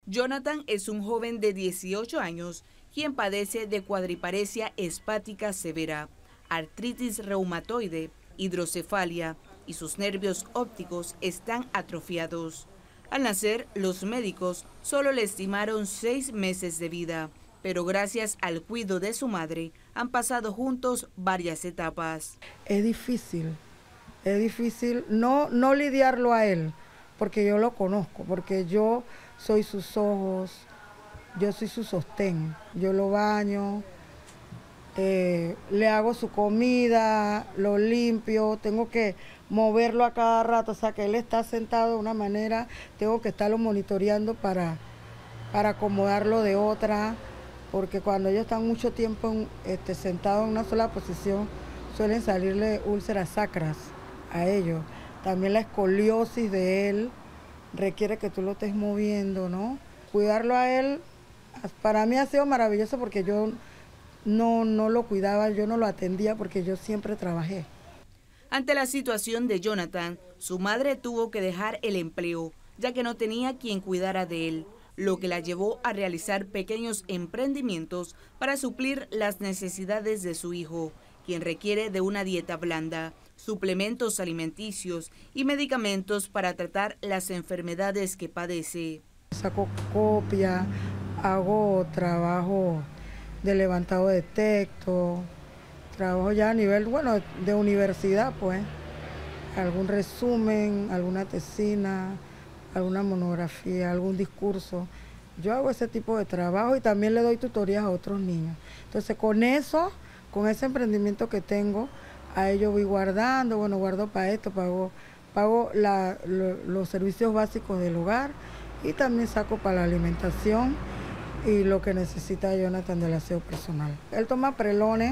Jonathan es un joven de 18 años quien padece de cuadriparesia espática severa, artritis reumatoide, hidrocefalia y sus nervios ópticos están atrofiados. Al nacer, los médicos solo le estimaron 6 meses de vida, pero gracias al cuidado de su madre han pasado juntos varias etapas. Es difícil no lidiarlo a él, porque yo lo conozco, porque yo soy sus ojos, yo soy su sostén, yo lo baño, le hago su comida, lo limpio, tengo que moverlo a cada rato, o sea que él está sentado de una manera, tengo que estarlo monitoreando para acomodarlo de otra, porque cuando ellos están mucho tiempo sentados en una sola posición, suelen salirle úlceras sacras a ellos. También la escoliosis de él requiere que tú lo estés moviendo, ¿no? Cuidarlo a él, para mí ha sido maravilloso porque yo no lo cuidaba, yo no lo atendía porque yo siempre trabajé. Ante la situación de Jonathan, su madre tuvo que dejar el empleo, ya que no tenía quien cuidara de él, lo que la llevó a realizar pequeños emprendimientos para suplir las necesidades de su hijo, quien requiere de una dieta blanda, suplementos alimenticios y medicamentos para tratar las enfermedades que padece. Saco copia, hago trabajo de levantado de texto, trabajo ya a nivel, bueno, de universidad, pues, algún resumen, alguna tesina, alguna monografía, algún discurso. Yo hago ese tipo de trabajo y también le doy tutorías a otros niños. Entonces, con eso, con ese emprendimiento que tengo, a ello voy guardando, bueno, guardo para esto, pago los servicios básicos del hogar y también saco para la alimentación y lo que necesita Jonathan del aseo personal. Él toma Prelone,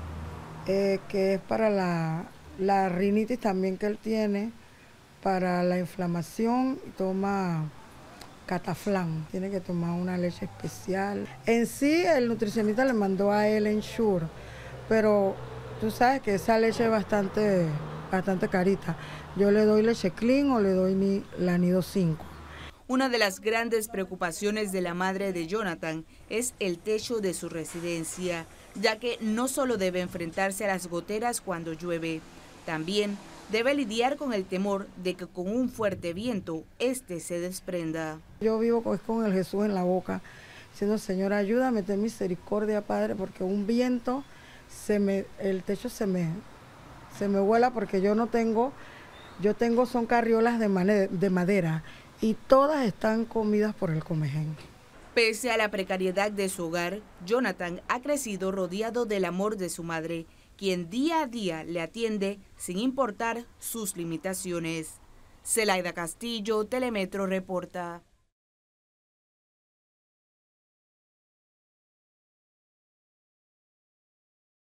que es para la rinitis también que él tiene, para la inflamación, toma Cataflán, tiene que tomar una leche especial. En sí, el nutricionista le mandó a él Ensure, pero tú sabes que esa leche es bastante carita. Yo le doy leche clean o le doy la Nido 5. Una de las grandes preocupaciones de la madre de Jonathan es el techo de su residencia, ya que no solo debe enfrentarse a las goteras cuando llueve, también debe lidiar con el temor de que con un fuerte viento se desprenda. Yo vivo con el Jesús en la boca, diciendo, Señor, ayúdame, ten misericordia, Padre, porque un viento, el techo se me vuela, porque yo tengo son carriolas de madera y todas están comidas por el comején. Pese a la precariedad de su hogar, Jonathan ha crecido rodeado del amor de su madre, quien día a día le atiende sin importar sus limitaciones. Zelaida Castillo, Telemetro reporta.